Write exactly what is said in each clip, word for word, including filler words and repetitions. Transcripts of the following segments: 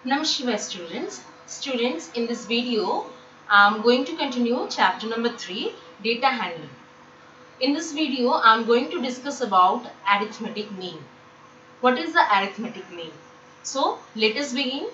Namaskar students. Students, in this video, I am going to continue chapter number three, data handling. In this video, I am going to discuss about arithmetic mean. What is the arithmetic mean? So, let us begin.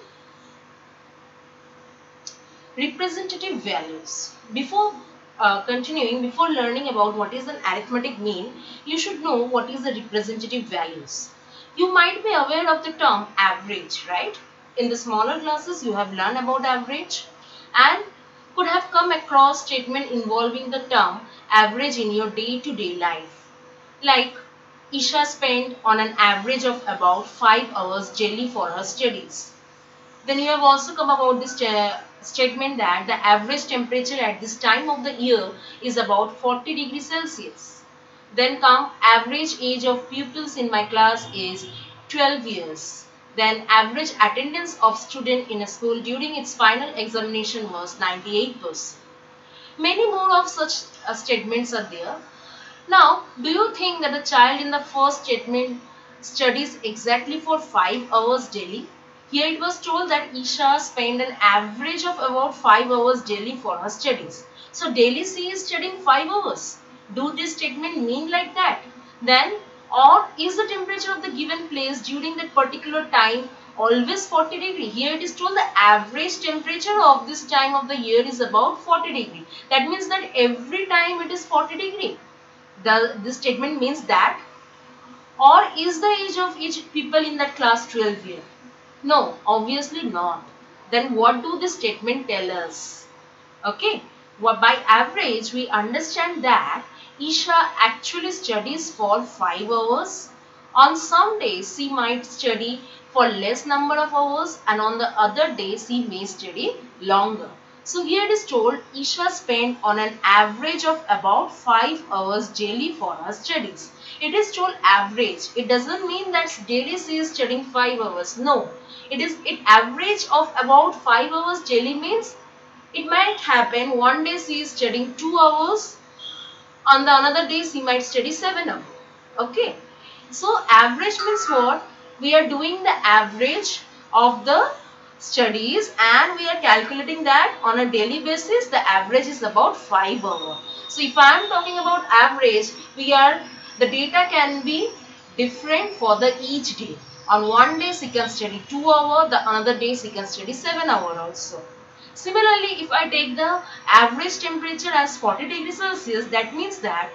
Representative values. Before uh, continuing, before learning about what is an arithmetic mean, you should know what is the representative values. You might be aware of the term average, right? In the smaller classes, you have learned about average and could have come across statement involving the term average in your day-to-day life. Like, Isha spent on an average of about five hours daily for her studies. Then you have also come about this uh, statement that the average temperature at this time of the year is about forty degrees Celsius. Then come average age of pupils in my class is twelve years. Then average attendance of student in a school during its final examination was ninety-eight percent. Many more of such uh, statements are there. Now, do you think that the child in the first statement studies exactly for five hours daily? Here it was told that Isha spent an average of about five hours daily for her studies. So daily she is studying five hours. Do this statement mean like that? Then, or is the temperature of the given place during that particular time always forty degree? Here it is told the average temperature of this time of the year is about forty degree. That means that every time it is forty degree. The, this statement means that, or is the age of each people in that class twelve year? No, obviously not. Then what do this statement tell us? Okay, well, by average we understand that Isha actually studies for five hours. On some days she might study for less number of hours and on the other days she may study longer. So here it is told Isha spent on an average of about five hours daily for her studies. It is told average. It doesn't mean that daily she is studying five hours. No. It is it average of about five hours daily means it might happen one day she is studying two hours, on the another day she might study seven hours. Okay. So average means what? We are doing the average of the studies and we are calculating that on a daily basis the average is about five hours. So if I am talking about average, we are the data can be different for the each day. On one day she can study two hours, the another day she can study seven hours also. Similarly, if I take the average temperature as forty degrees Celsius, that means that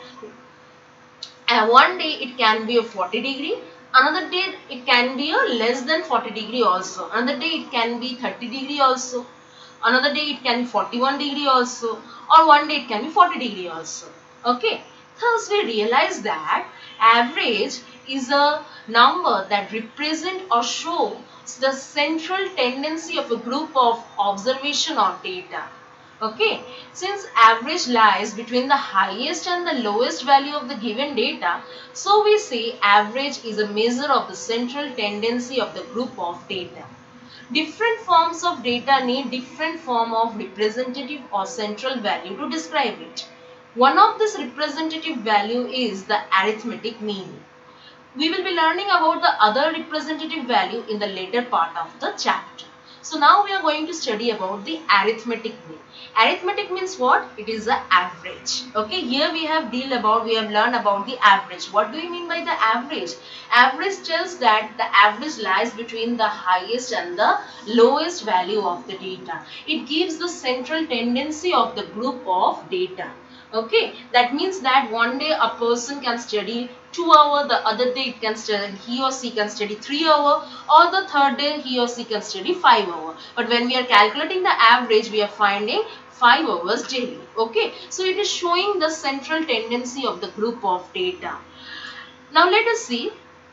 uh, one day it can be a forty degree, another day it can be a less than forty degree also, another day it can be thirty degree also, another day it can be forty-one degree also, or one day it can be forty degree also. Okay. Thus we realize that average is a number that represent or shows the central tendency of a group of observation or data. Okay, since average lies between the highest and the lowest value of the given data, so we say average is a measure of the central tendency of the group of data. Different forms of data need different form of representative or central value to describe it. One of this representative value is the arithmetic mean. We will be learning about the other representative value in the later part of the chapter. So now we are going to study about the arithmetic mean. Arithmetic means what? It is the average. Okay, here we have deal about, we have learned about the average. What do you mean by the average? Average tells that the average lies between the highest and the lowest value of the data. It gives the central tendency of the group of data. Okay, that means that one day a person can study two hours, the other day it can study, he or she can study three hours, or the third day he or she can study five hours. But when we are calculating the average, we are finding five hours daily. Okay, so it is showing the central tendency of the group of data. Now let us see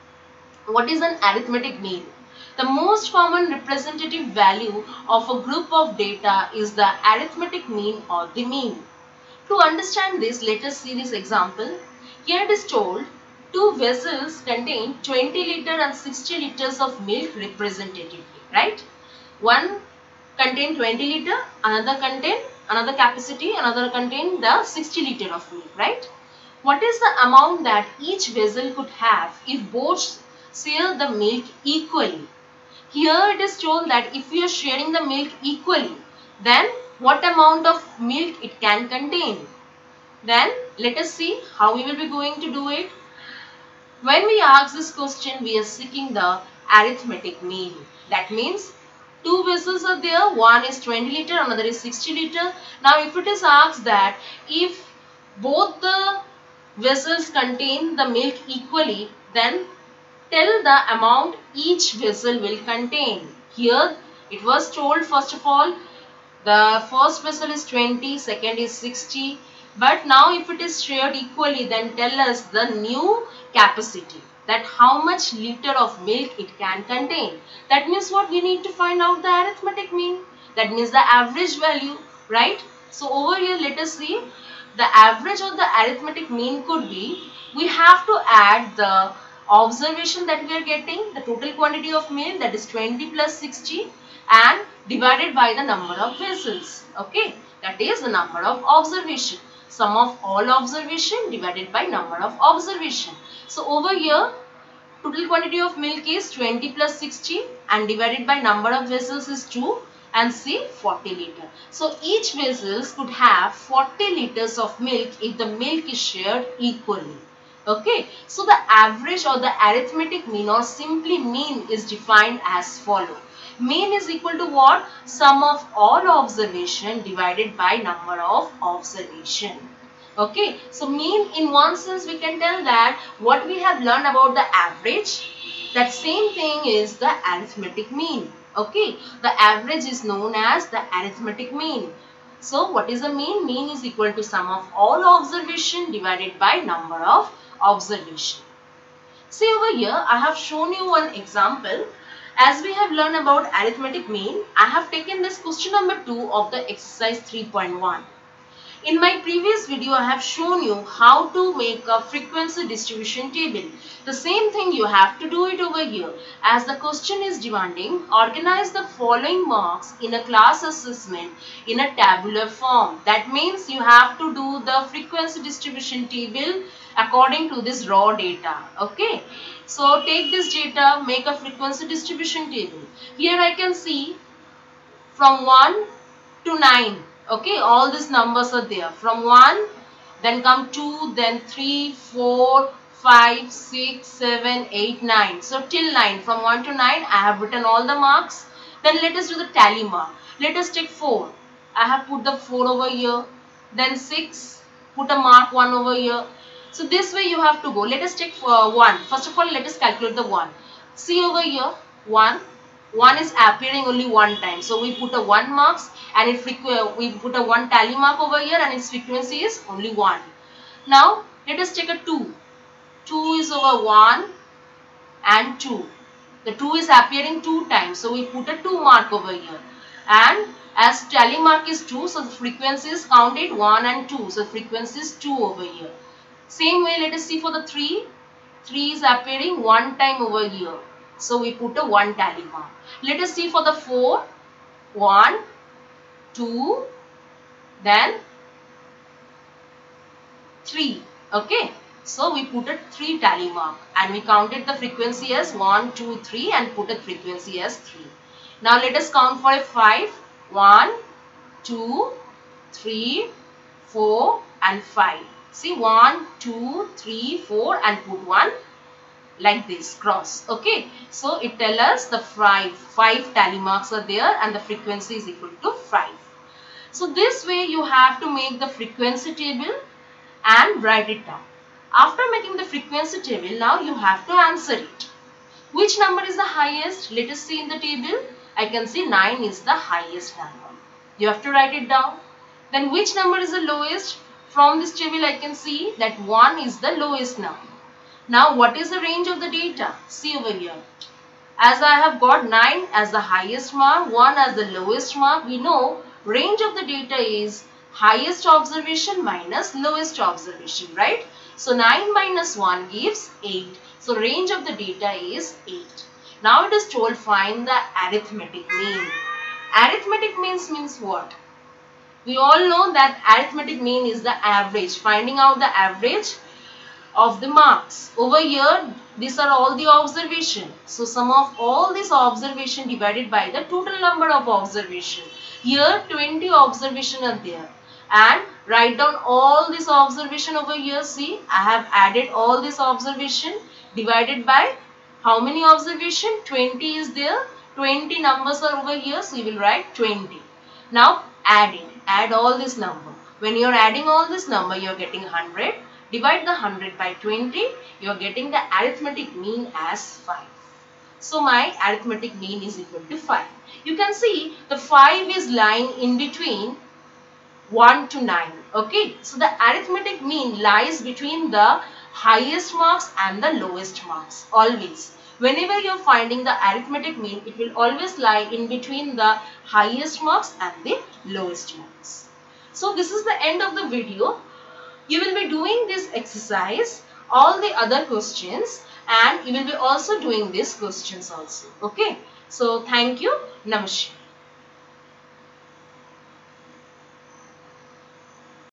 what is an arithmetic mean. The most common representative value of a group of data is the arithmetic mean or the mean. To understand this, let us see this example. Here it is told, two vessels contain twenty liters and sixty liters of milk representatively, right? One contain twenty liters, another contain another capacity, another contain the sixty liters of milk, right? What is the amount that each vessel could have if both share the milk equally? Here it is told that if we are sharing the milk equally, then what amount of milk it can contain. Then let us see how we will be going to do it. When we ask this question, we are seeking the arithmetic mean. That means two vessels are there, one is twenty liter, another is sixty liter. Now if it is asked that if both the vessels contain the milk equally, then tell the amount each vessel will contain. Here it was told, first of all, the first vessel is twenty, second is sixty. But now if it is shared equally, then tell us the new capacity, that how much liter of milk it can contain. That means what? We need to find out the arithmetic mean. That means the average value, right? So over here let us see, the average or the arithmetic mean could be, we have to add the observation that we are getting, the total quantity of milk, that is twenty plus sixty, and divided by the number of vessels. Okay, that is the number of observation. Sum of all observation divided by number of observation. So over here, total quantity of milk is twenty plus sixty and divided by number of vessels is two, and say forty liter. So each vessels could have forty liters of milk if the milk is shared equally. Okay, so the average or the arithmetic mean or simply mean is defined as follow. Mean is equal to what? Sum of all observation divided by number of observation. Okay, so mean, in one sense we can tell that what we have learned about the average, that same thing is the arithmetic mean. Okay, the average is known as the arithmetic mean. So what is the mean? Mean is equal to sum of all observation divided by number of observation. See over here, I have shown you one example. As we have learned about arithmetic mean, I have taken this question number two of the exercise three point one. In my previous video, I have shown you how to make a frequency distribution table. The same thing you have to do it over here. As the question is demanding, organize the following marks in a class assessment in a tabular form. That means you have to do the frequency distribution table according to this raw data. Okay. So take this data, make a frequency distribution table. Here I can see from one to nine. Okay, all these numbers are there. From one, then come two, then three, four, five, six, seven, eight, nine. So till nine, from one to nine, I have written all the marks. Then let us do the tally mark. Let us take four. I have put the four over here. Then six, put a mark one over here. So this way you have to go. Let us take uh, one. First of all, let us calculate the one. See over here, one. one is appearing only one time. So we put a one marks and it we put a one tally mark over here and its frequency is only one. Now let us take a two. two is over one and two. The two is appearing two times. So we put a two mark over here. And as tally mark is two, so the frequency is counted one and two. So frequency is two over here. Same way let us see for the three. three is appearing one time over here. So we put a one tally mark. Let us see for the four. one, two, then three. Okay. So we put a three tally mark and we counted the frequency as one, two, three and put a frequency as three. Now let us count for a five. one, two, three, four and five. See one, two, three, four and put one. Like this cross. Okay, so it tells us the five five tally marks are there and the frequency is equal to five. So this way you have to make the frequency table and write it down. After making the frequency table, now you have to answer it. Which number is the highest? Let us see in the table. I can see nine is the highest number. You have to write it down. Then which number is the lowest? From this table I can see that one is the lowest number. Now what is the range of the data? See over here. As I have got nine as the highest mark, one as the lowest mark, we know range of the data is highest observation minus lowest observation, right? So nine minus one gives eight. So range of the data is eight. Now it is told find the arithmetic mean. Arithmetic means means what? We all know that arithmetic mean is the average. Finding out the average of the marks. Over here, these are all the observation. So sum of all this observation divided by the total number of observation. Here twenty observation are there. And write down all this observation over here. See, I have added all this observation divided by how many observation? twenty is there. twenty numbers are over here. So you will write twenty. Now add it. Add all this number. When you are adding all this number, you are getting one hundred. Divide the one hundred by twenty. You are getting the arithmetic mean as five. So my arithmetic mean is equal to five. You can see the five is lying in between one to nine. Okay. So the arithmetic mean lies between the highest marks and the lowest marks. Always. Whenever you are finding the arithmetic mean, it will always lie in between the highest marks and the lowest marks. So this is the end of the video. You will be doing this exercise, all the other questions, and you will be also doing these questions also. Okay. So thank you. Namaskar.